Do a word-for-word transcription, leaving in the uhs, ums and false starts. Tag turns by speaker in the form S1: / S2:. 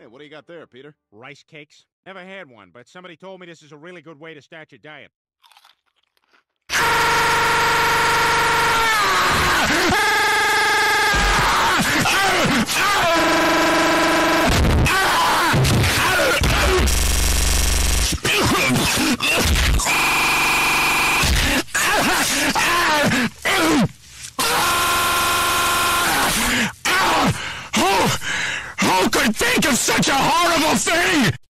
S1: Hey, what do you got there, Peter?
S2: Rice cakes? Never had one, but somebody told me this is a really good way to start your diet.
S3: Who could think of such a horrible thing?